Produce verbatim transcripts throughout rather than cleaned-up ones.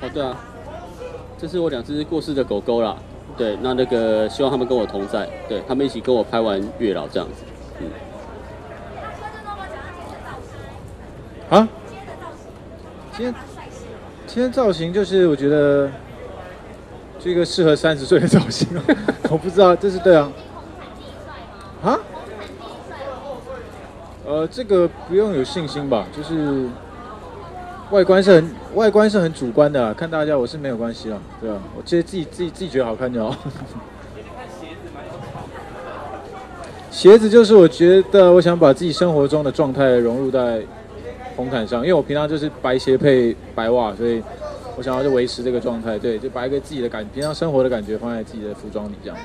哦，对啊，这是我两只过世的狗狗啦。对，那那个希望他们跟我同在，对他们一起跟我拍完月老这样子。嗯。 啊？今天今天造型就是我觉得这个适合三十岁的造型，我不知道这是对啊。啊？呃，这个不用有信心吧，就是外观是很外观是很主观的啦，看大家我是没有关系啦，对吧、啊？我觉得自己自己自己觉得好看就好。鞋子就是我觉得我想把自己生活中的状态融入在红毯上，因为我平常就是白鞋配白袜，所以我想要就维持这个状态，对，就把一个自己的感平常生活的感觉放在自己的服装里这样。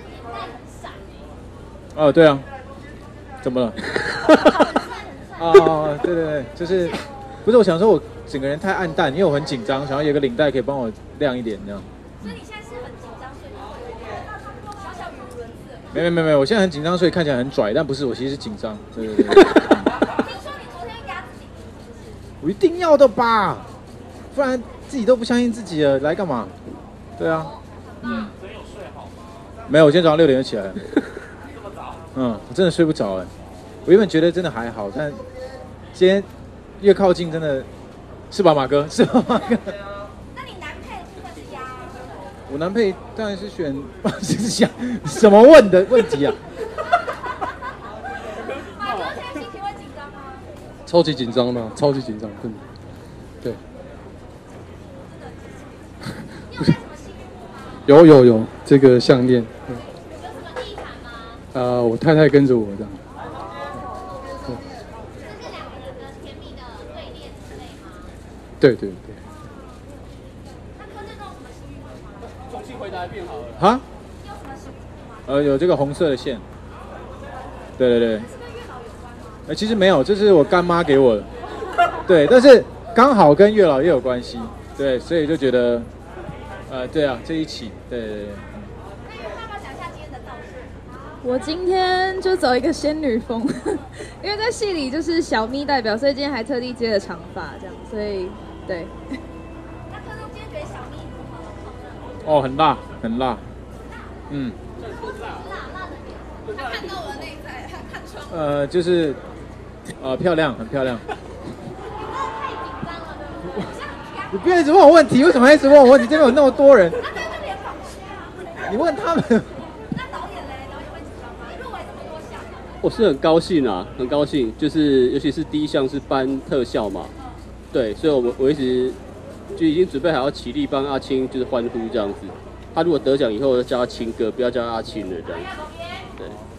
哦，对啊，怎么了？啊，对对对，就是不是我想说我整个人太暗淡，因为我很紧张，想要有个领带可以帮我亮一点这样。 所以你现在是很紧张，所以小小语无伦次。 没没没没，我现在很紧张，所以看起来很拽，但不是，我其实是紧张。对对对。 听说你昨天压自己， 我一定要的吧，不然自己都不相信自己了，来干嘛？对啊。嗯。真有睡好吗？没有，我今天早上六点就起来了。这么早？嗯，我真的睡不着哎。我原本觉得真的还好，但今天越靠近，真的是吧，马哥？是吧，马哥？ 那你男配的部分是压？ 我男配当然是选，是想什么问的问题啊？ 马哥现在心情会紧张吗？ 超级紧张的，超级紧张，真的。对。 你有带什么幸福吗？ 有有有，这个项链。 有什么地毯吗？ 呃，我太太跟着我这样。 这是两个人的甜蜜的对恋之类吗？ 对对对。 那柯震东有什么幸运吗？ 重新回答变好了。 哈？ 你有什么幸运吗？ 呃，有这个红色的线。对对对。 是跟月老有关吗？ 呃，其实没有，这是我干妈给我的。对，但是刚好跟月老也有关系。对，所以就觉得，呃，对啊，这一起，对对对。 那你爸爸讲一下今天的造型。 我今天就走一个仙女风，因为在戏里就是小咪代表，所以今天还特地接了长发这样，所以对。 那柯震东今天觉得小咪如何？ 哦，很辣，很辣。嗯。 辣辣的点，他看到我的内在，他看穿我。 呃，就是，呃，漂亮，很漂亮。 你不要太紧张了，对不对？这样很干。 你不要一直问我问题，为什么一直问我问题？这边有那么多人， 那在这边放下。 你问他们。 那导演嘞？导演会紧张吗？入围这么多项。 我是很高兴啊，很高兴，就是尤其是第一项是颁特效嘛，对，所以我们我一直就已经准备好要起立帮阿青就是欢呼这样子。他如果得奖以后，就叫他青哥，不要叫他阿青了这样子。对。